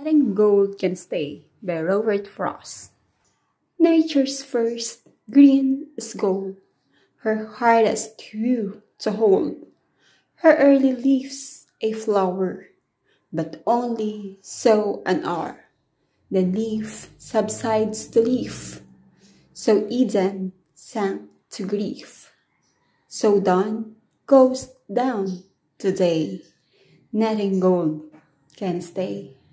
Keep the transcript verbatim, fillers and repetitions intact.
Nothing gold can stay by Robert Frost. Nature's first, green as gold, her hardest hue to hold. Her early leaves a flower, but only so an hour. Then leaf subsides to leaf, so Eden sank to grief. So dawn goes down today, nothing gold can stay.